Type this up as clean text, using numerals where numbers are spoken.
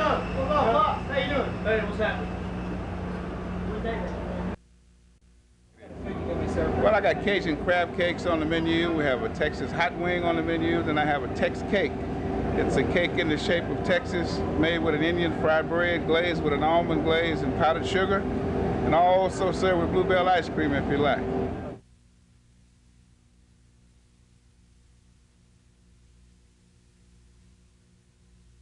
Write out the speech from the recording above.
up? What's up, Bob? How you doing? Hey, what's happening? Well, I got Cajun crab cakes on the menu. We have a Texas hot wing on the menu. Then I have a Tex cake. It's a cake in the shape of Texas, made with an Indian fried bread, glazed with an almond glaze and powdered sugar, and also served with bluebell ice cream if you like.